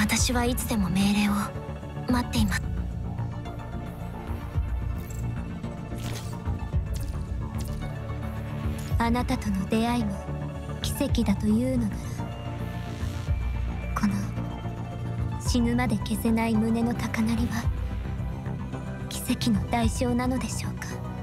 私はいつでも命令を待っています。あなたとの出会いも奇跡だというのなら、この死ぬまで消せない胸の高鳴りは奇跡の代償なのでしょうか。